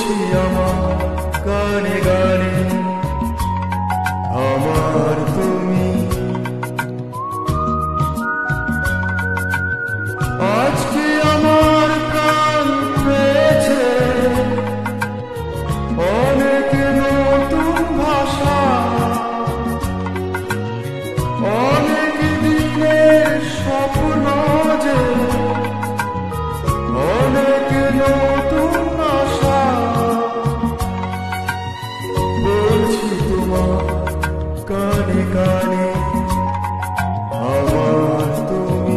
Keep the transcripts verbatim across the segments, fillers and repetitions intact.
বলছি আমার গানে গানে আমার তুমি। আজকে আমার প্রাণ পেয়েছে অনেক নতুন ভাষা, অনেক দিনের স্বপ্ন যে অনেক নতুন আশা। বলছি তোমার কানে কানে আমার তুমি।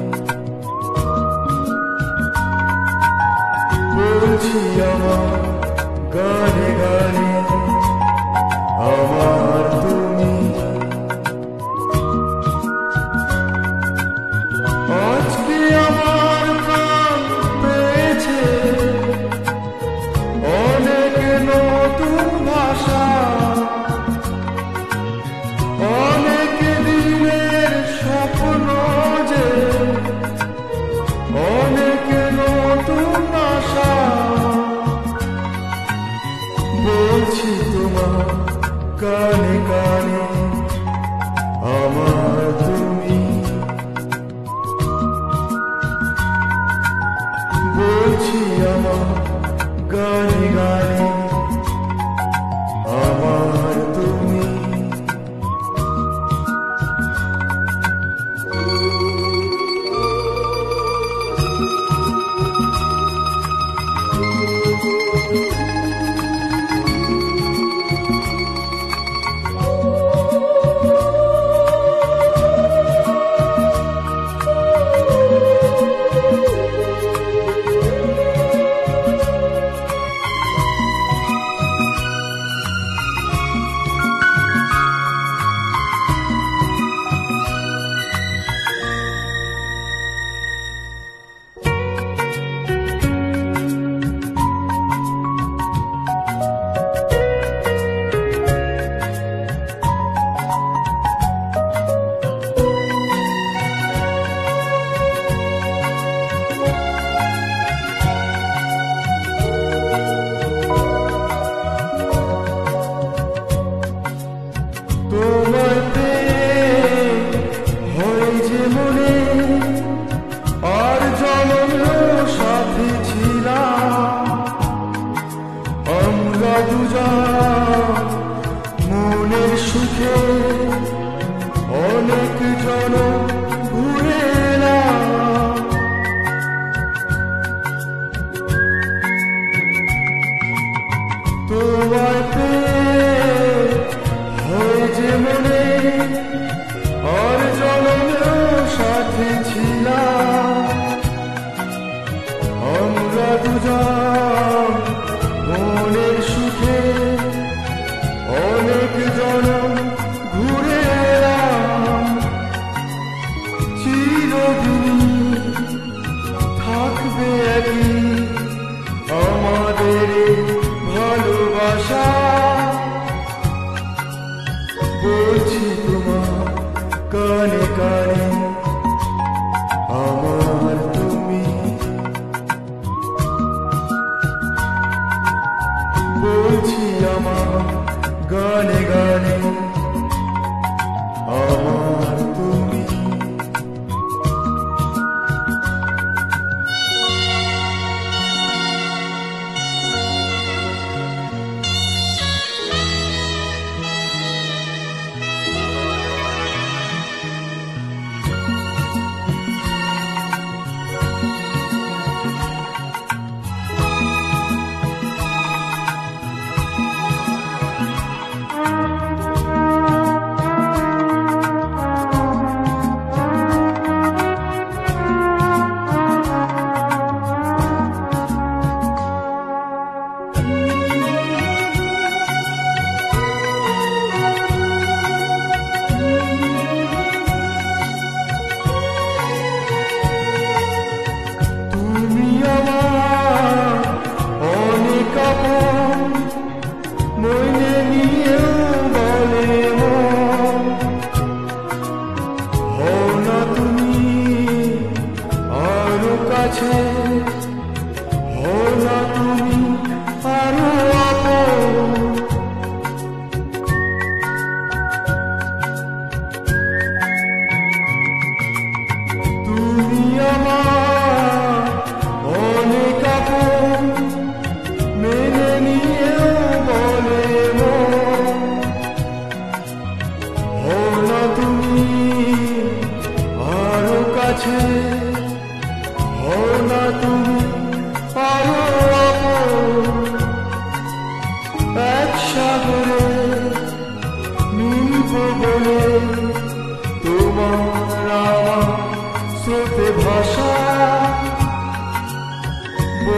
বলছি আমার গানে গানে আমার তুমি। আজকে আমার প্রাণ পেয়েছে অনেক নতুন ভাষা, অনেক দিনের স্বপ্ন যে অনেক নতুন আশা। বলছি তোমার কানে কানে আমার তুমি। বলছি আমার গানে গানে আমার তুমি। তোমার পেয়ে হয় যে মনে আর জন্মেও সাথে ছিলাম আমরা দুজন মনের সুখে অনেক জন ঘুরে এলাম। তোমার পেয়ে হয় যে মনে আর জন্মেও সাথে ছিলাম আমরা দুজন মনের সুখে অনেক জন ঘুরে এলাম। চিরদিন থাকবে একই আমাদের ভালোবাসা। বলছি তোমার কানে কানে আমার তুমি। বলছি আমার গানে গানে আমার তুমি।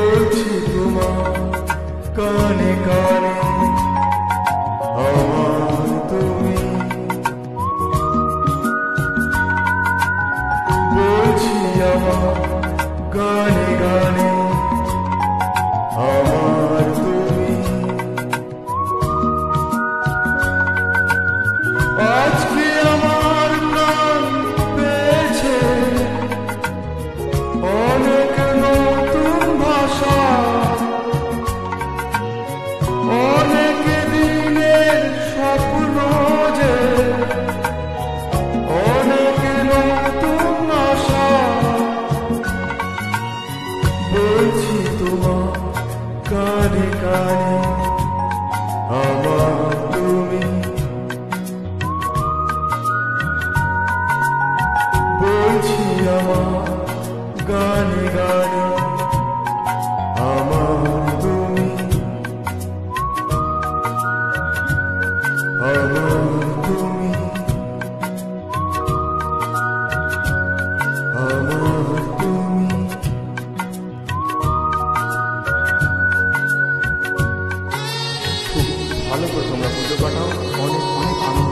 বলছি তোমার কানে কানে আমার তুমি বলছি আমার গানে গানে আমার তুমি আজকে আমার প্রাণ পেয়েছে অনেক নতুন ভাষা অনেক দিনের স্বপ্ন যে অনেক নতুন আশা বলছি তোমার কানে কানে আমার তুমি বলছি আমার গানে গানে আমার তুমি আমার তুমি আমার তুমি খুব ভালো করে তোমরা পুজো কাটাও, অনেক অনেক আনন্দ